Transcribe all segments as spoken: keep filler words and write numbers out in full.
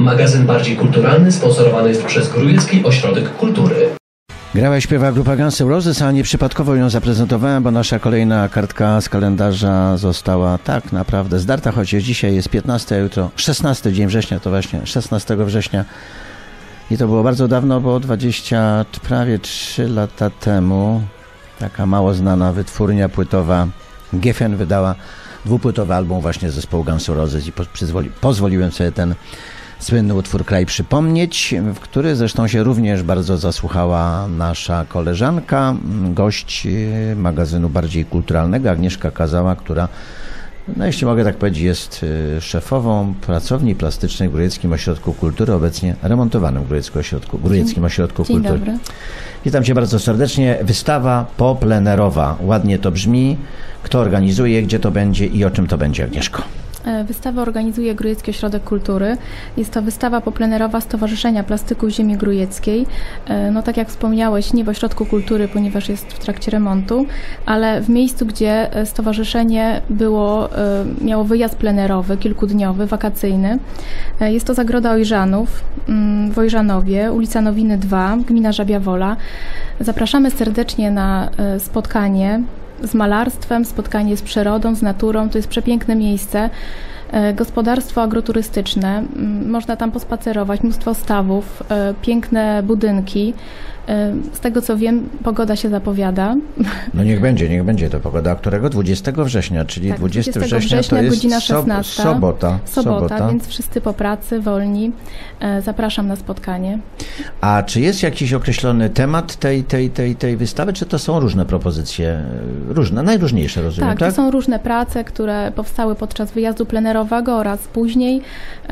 Magazyn bardziej kulturalny sponsorowany jest przez Grójecki Ośrodek Kultury. Grała i śpiewa grupa Guns N' Roses, a nieprzypadkowo ją zaprezentowałem, bo nasza kolejna kartka z kalendarza została tak naprawdę zdarta, chociaż dzisiaj jest piętnasty, a jutro szesnasty dzień września, to właśnie szesnastego września. I to było bardzo dawno, bo dwadzieścia, prawie trzy lata temu taka mało znana wytwórnia płytowa Geffen wydała dwupłytowy album właśnie zespołu Guns N' Roses i pozwoli, pozwoliłem sobie ten słynny utwór Kraj przypomnieć, w który zresztą się również bardzo zasłuchała nasza koleżanka, gość magazynu bardziej kulturalnego, Agnieszka Kazała, która, no jeśli mogę tak powiedzieć, jest szefową pracowni plastycznej w Grójeckim Ośrodku Kultury, obecnie remontowanym w Grójeckim Ośrodku, Grójeckim Ośrodku Dzień Kultury. Dobry. Witam Cię bardzo serdecznie. Wystawa poplenerowa. Ładnie to brzmi. Kto organizuje, gdzie to będzie i o czym to będzie, Agnieszko? Wystawę organizuje Grójecki Ośrodek Kultury. Jest to wystawa poplenerowa Stowarzyszenia Plastyków Ziemi Grójeckiej. No tak jak wspomniałeś, nie w Ośrodku Kultury, ponieważ jest w trakcie remontu, ale w miejscu, gdzie stowarzyszenie było, miało wyjazd plenerowy, kilkudniowy, wakacyjny. Jest to Zagroda Ojżanów w Ojżanowie, ulica Nowiny dwa, gmina Żabia Wola. Zapraszamy serdecznie na spotkanie z malarstwem, spotkanie z przyrodą, z naturą. To jest przepiękne miejsce. Gospodarstwo agroturystyczne. Można tam pospacerować, mnóstwo stawów, piękne budynki. Z tego co wiem, pogoda się zapowiada. No niech będzie, niech będzie to pogoda. Którego? dwudziestego września, czyli tak, dwudziestego września, września to jest godzina szesnasta. sobota. Sobota, sobota, więc wszyscy po pracy, wolni. Zapraszam na spotkanie. A czy jest jakiś określony temat tej, tej, tej, tej wystawy, czy to są różne propozycje? Różne, najróżniejsze, rozumiem, tak? Tak, to są różne prace, które powstały podczas wyjazdu plenerowego oraz później.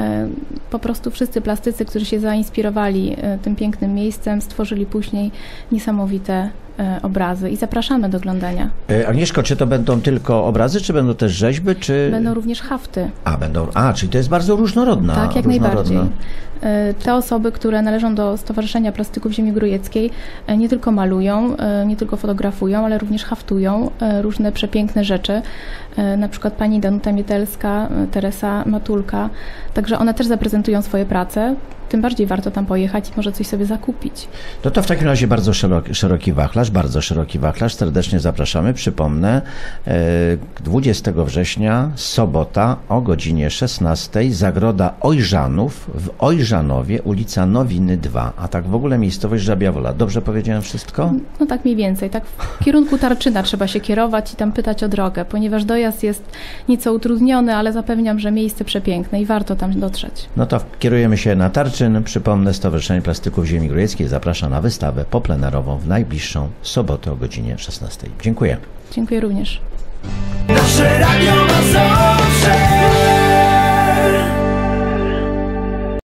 Po prostu wszyscy plastycy, którzy się zainspirowali tym pięknym miejscem, stworzyli później niesamowite obrazy i zapraszamy do oglądania. Agnieszko, czy to będą tylko obrazy, czy będą też rzeźby, czy... Będą również hafty. A, będą... A, czyli to jest bardzo różnorodna. Tak, jak różnorodna. najbardziej. Te osoby, które należą do Stowarzyszenia Plastyków Ziemi Grójeckiej, nie tylko malują, nie tylko fotografują, ale również haftują różne przepiękne rzeczy. Na przykład pani Danuta Mietelska, Teresa Matulka. Także one też zaprezentują swoje prace. Tym bardziej warto tam pojechać i może coś sobie zakupić. No to w takim razie bardzo szeroki, szeroki wachlarz, bardzo szeroki wachlarz. Serdecznie zapraszamy. Przypomnę, dwudziestego września, sobota o godzinie szesnastej, Zagroda Ojżanów w Ojżanowie, ulica Nowiny dwa, a tak w ogóle miejscowość Żabia Wola. Dobrze powiedziałem wszystko? No tak mniej więcej. Tak w kierunku Tarczyna trzeba się kierować i tam pytać o drogę, ponieważ dojazd jest nieco utrudniony, ale zapewniam, że miejsce przepiękne i warto tam dotrzeć. No to kierujemy się na Tarczyn. Przypomnę, Stowarzyszenie Plastyków Ziemi Grójeckiej zaprasza na wystawę poplenerową w najbliższą sobotę o godzinie szesnastej. Dziękuję. Dziękuję również. Nasze radio ma zawsze